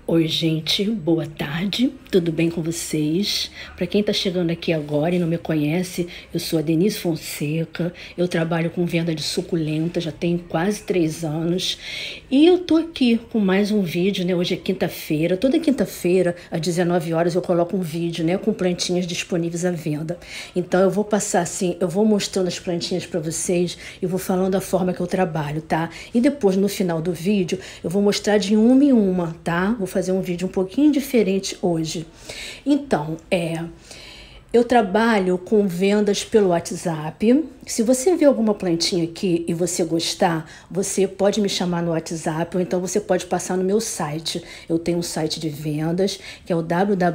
Oi, gente, boa tarde, tudo bem com vocês? Para quem está chegando aqui agora e não me conhece, eu sou a Denise Fonseca, eu trabalho com venda de suculenta, já tenho quase 3 anos e eu tô aqui com mais um vídeo, né? Hoje é quinta-feira, toda quinta-feira às 19 horas eu coloco um vídeo, né, com plantinhas disponíveis à venda. Então eu vou passar assim, eu vou mostrando as plantinhas para vocês e vou falando a forma que eu trabalho, tá? E depois no final do vídeo eu vou mostrar de uma em uma, tá? Vou fazer um vídeo um pouquinho diferente hoje. Então, eu trabalho com vendas pelo WhatsApp. Se você vê alguma plantinha aqui e você gostar, você pode me chamar no WhatsApp ou então você pode passar no meu site. Eu tenho um site de vendas que é o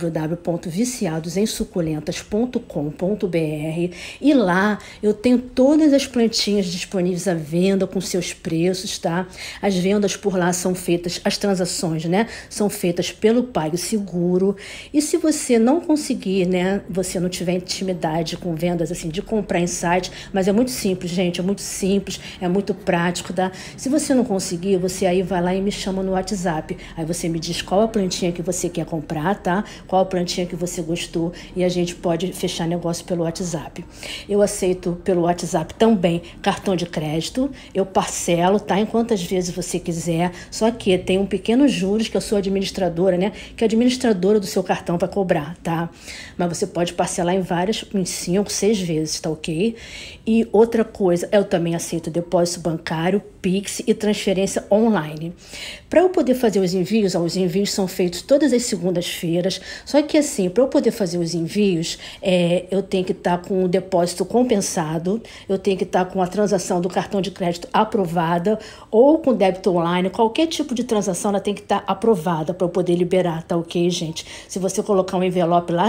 www.viciadosemsuculentas.com.br e lá eu tenho todas as plantinhas disponíveis à venda com seus preços, tá? As vendas por lá são feitas, as transações, né? São feitas pelo PagSeguro. E se você não conseguir, né? Você não tiver intimidade com vendas assim de comprar em site, mas é muito simples, gente, é muito simples, é muito prático, tá? Se você não conseguir, você aí vai lá e me chama no WhatsApp. Aí você me diz qual a plantinha que você quer comprar, tá? Qual a plantinha que você gostou e a gente pode fechar negócio pelo WhatsApp. Eu aceito pelo WhatsApp também cartão de crédito, eu parcelo, tá? Em quantas vezes você quiser, só que tem um pequeno juros que eu sou administradora, né? Que a administradora do seu cartão vai cobrar, tá? Mas você pode parcelar em 5, 6 vezes, tá ok? E outra coisa, eu também aceito depósito bancário, Pix e transferência online. Para eu poder fazer os envios são feitos todas as segundas-feiras, só que assim, para eu poder fazer os envios, eu tenho que estar com o depósito compensado, eu tenho que estar com a transação do cartão de crédito aprovada ou com débito online, qualquer tipo de transação ela tem que estar aprovada para eu poder liberar, tá ok, gente? Se você colocar um envelope lá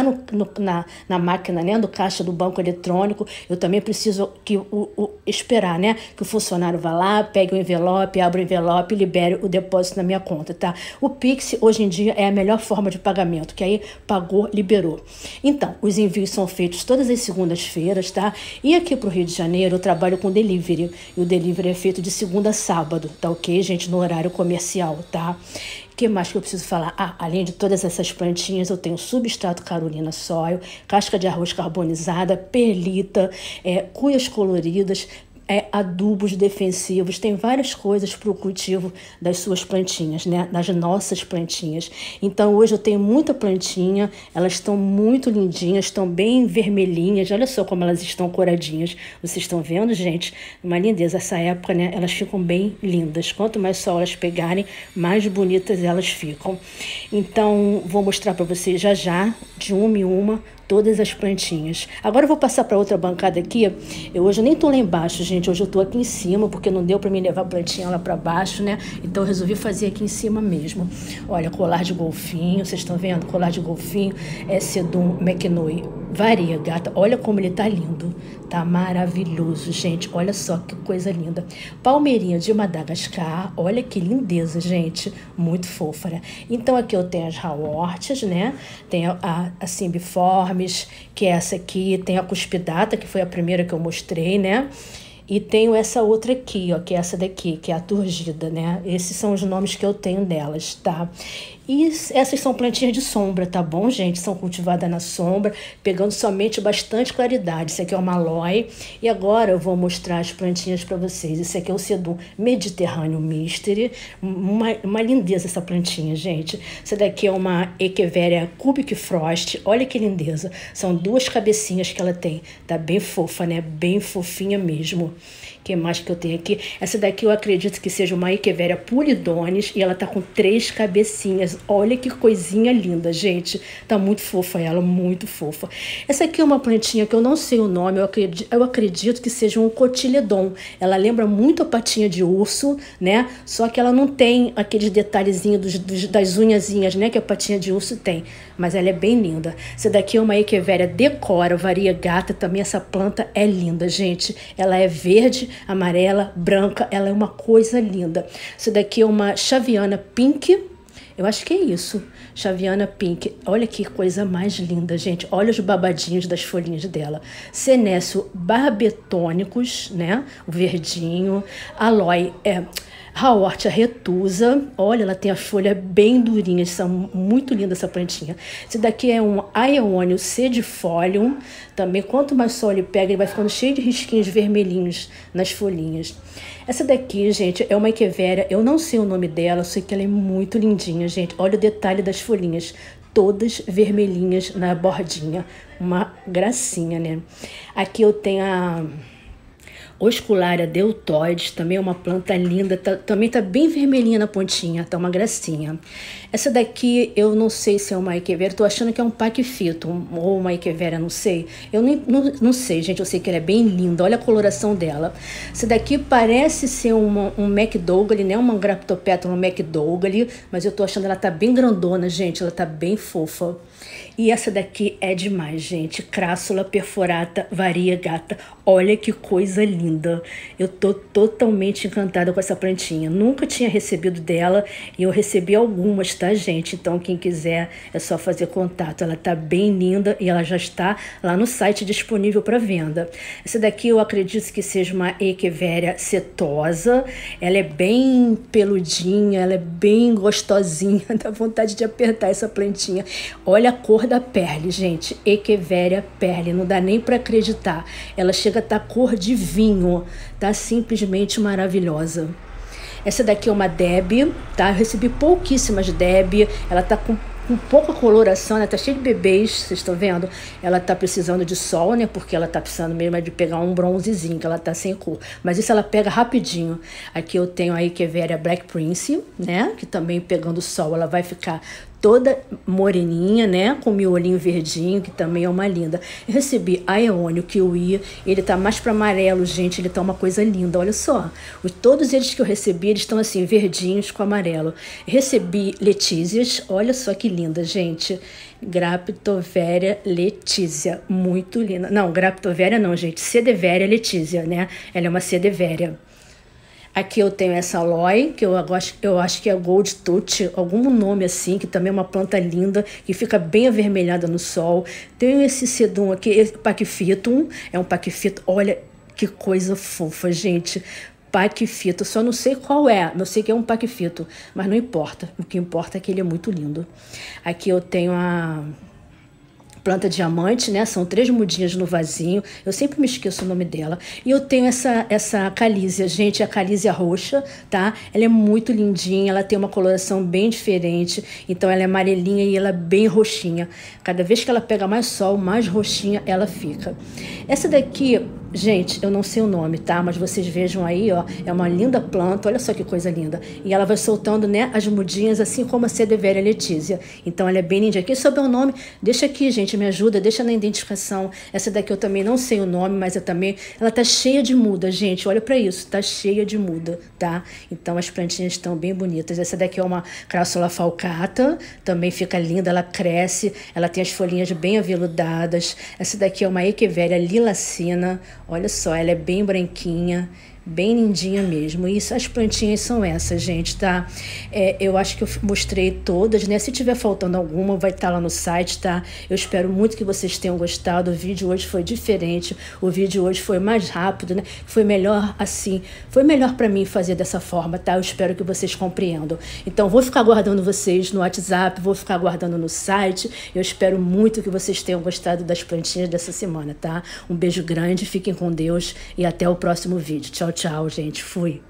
na máquina, né, do caixa do banco eletrônico, eu também preciso que esperar, né, que o funcionário vá lá, pegue o envelope, abra o envelope e libere o depósito na minha conta, tá? O Pix, hoje em dia, é a melhor forma de pagamento, que aí pagou, liberou. Então, os envios são feitos todas as segundas-feiras, tá? E aqui pro Rio de Janeiro, eu trabalho com delivery, e o delivery é feito de segunda a sábado, tá ok, gente? No horário comercial, tá? O que mais que eu preciso falar? Além de todas essas plantinhas, eu tenho substrato Carolina Soil, casca de arroz carbonizada, perlita, cuias coloridas, adubos defensivos, tem várias coisas para o cultivo das suas plantinhas, né? Das nossas plantinhas. Então hoje eu tenho muita plantinha, elas estão muito lindinhas, estão bem vermelhinhas, olha só como elas estão coradinhas. Vocês estão vendo, gente? Uma lindeza, essa época, né? Elas ficam bem lindas. Quanto mais sol elas pegarem, mais bonitas elas ficam. Então vou mostrar para vocês já, de uma em uma, todas as plantinhas. Agora eu vou passar para outra bancada aqui. Hoje eu nem tô lá embaixo, gente. Hoje eu tô aqui em cima, porque não deu para me levar a plantinha lá para baixo, né? Então eu resolvi fazer aqui em cima mesmo. Olha, colar de golfinho, vocês estão vendo? Colar de golfinho é Sedum McNoy variegata. Olha como ele tá lindo. Tá maravilhoso, gente. Olha só que coisa linda. Palmeirinha de Madagascar. Olha que lindeza, gente. Muito fofa, né? Então aqui eu tenho as Haworths, né? Tem a Cymbiformes, que é essa aqui. Tem a Cuspidata, que foi a primeira que eu mostrei, né? E tenho essa outra aqui, ó, que é essa daqui, que é a Turgida, né? Esses são os nomes que eu tenho delas, tá? E essas são plantinhas de sombra, tá bom, gente? São cultivadas na sombra, pegando somente bastante claridade. Isso aqui é uma aloe. E agora eu vou mostrar as plantinhas para vocês. Esse aqui é o Sedum Mediterrâneo Mystery. Uma lindeza essa plantinha, gente. Essa daqui é uma Echeveria Cubic Frost. Olha que lindeza. São 2 cabecinhas que ela tem. Tá bem fofa, né? Bem fofinha mesmo. O que mais que eu tenho aqui? Essa daqui eu acredito que seja uma Echeveria Pulidones e ela tá com 3 cabecinhas. Olha que coisinha linda, gente. Tá muito fofa ela, muito fofa. Essa aqui é uma plantinha que eu não sei o nome, eu acredito que seja um cotiledon. Ela lembra muito a patinha de urso, né? Só que ela não tem aqueles detalhezinhos das unhazinhas, né? Que a patinha de urso tem. Mas ela é bem linda. Essa daqui é uma Echeveria decora, variegata. Também essa planta é linda, gente. Ela é verde, amarela, branca. Ela é uma coisa linda. Essa daqui é uma Chaviana Pink. Eu acho que é isso. Chaviana Pink. Olha que coisa mais linda, gente. Olha os babadinhos das folhinhas dela. Senécio barbetônicos, né? O verdinho. Aloe A horta retusa, olha, ela tem as folhas bem durinhas, são muito linda essa plantinha. Esse daqui é um Aeônio cedifolium, também quanto mais sol ele pega, ele vai ficando cheio de risquinhos vermelhinhos nas folhinhas. Essa daqui, gente, é uma Echeveria, eu não sei o nome dela, eu sei que ela é muito lindinha, gente. Olha o detalhe das folhinhas, todas vermelhinhas na bordinha, uma gracinha, né? Aqui eu tenho a Oscularia deltoides, também é uma planta linda, também tá bem vermelhinha na pontinha, tá uma gracinha. Essa daqui eu não sei se é uma Echeveria, tô achando que é um Pachyphytum ou uma Echeveria, não sei. Eu não sei, gente, eu sei que ela é bem linda, olha a coloração dela. Essa daqui parece ser um McDougall, né, uma Graptopetala McDougall, mas eu tô achando ela tá bem grandona, gente, ela tá bem fofa. E essa daqui é demais, gente. Crassula perforata variegata. Olha que coisa linda. Eu tô totalmente encantada com essa plantinha. Nunca tinha recebido dela e eu recebi algumas, tá, gente? Então, quem quiser é só fazer contato. Ela tá bem linda e ela já está lá no site disponível para venda. Essa daqui eu acredito que seja uma Echeveria setosa. Ela é bem peludinha, ela é bem gostosinha. Dá vontade de apertar essa plantinha. Olha a cor da perle, gente. Echeveria perle, não dá nem para acreditar. Ela chega a estar cor de vinho, tá simplesmente maravilhosa. Essa daqui é uma Deb, tá? Eu recebi pouquíssimas Deb, ela tá com pouca coloração, né? Tá cheia de bebês, vocês estão vendo? Ela tá precisando de sol, né? Porque ela tá precisando mesmo de pegar um bronzezinho, que ela tá sem cor. Mas isso ela pega rapidinho. Aqui eu tenho a Echeveria Black Prince, né? Que também pegando sol, ela vai ficar toda moreninha, né? Com miolinho verdinho, que também é uma linda. Eu recebi Aeônio Kiwi, ele tá mais para amarelo, gente, ele tá uma coisa linda, olha só. Todos eles que eu recebi, eles estão assim, verdinhos com amarelo. Recebi Letícias, olha só que linda, gente. Graptoveria Letícia, muito linda. Não, Graptoveria não, gente, Sedeveria Letícia, né? Ela é uma Sedeveria. Aqui eu tenho essa Aloe, que eu acho que é Gold Touch, algum nome assim, que também é uma planta linda, que fica bem avermelhada no sol. Tenho esse sedum aqui, esse Pachyphytum, é um Pachyphytum, olha que coisa fofa, gente. Pachyphytum, só não sei qual é, não sei que é um Pachyphytum, mas não importa, o que importa é que ele é muito lindo. Aqui eu tenho a planta diamante, né? São 3 mudinhas no vasinho. Eu sempre me esqueço o nome dela. E eu tenho essa calísia, gente, a calísia roxa, tá? Ela é muito lindinha, ela tem uma coloração bem diferente. Então ela é amarelinha e ela é bem roxinha. Cada vez que ela pega mais sol, mais roxinha ela fica. Essa daqui, gente, eu não sei o nome, tá? Mas vocês vejam aí, ó, é uma linda planta, olha só que coisa linda. E ela vai soltando, né, as mudinhas, assim como a Sedeveria Letícia. Então ela é bem lindinha. Quem souber o nome, deixa aqui, gente, me ajuda, deixa na identificação. Essa daqui eu também não sei o nome, mas ela tá cheia de muda, gente, olha pra isso, tá cheia de muda, tá? Então as plantinhas estão bem bonitas. Essa daqui é uma Crassula falcata, também fica linda, ela cresce, ela tem as folhinhas bem aveludadas. Essa daqui é uma Echeveria lilacina, olha só, ela é bem branquinha, bem lindinha mesmo. Isso, as plantinhas são essas, gente, tá? Eu acho que eu mostrei todas, né? Se tiver faltando alguma, vai estar lá no site, tá? Eu espero muito que vocês tenham gostado. O vídeo hoje foi diferente, o vídeo hoje foi mais rápido, né? Foi melhor assim, foi melhor para mim fazer dessa forma, tá? Eu espero que vocês compreendam. Então, vou ficar aguardando vocês no WhatsApp, vou ficar aguardando no site. Eu espero muito que vocês tenham gostado das plantinhas dessa semana, tá? Um beijo grande, fiquem com Deus e até o próximo vídeo. Tchau, tchau, gente. Fui.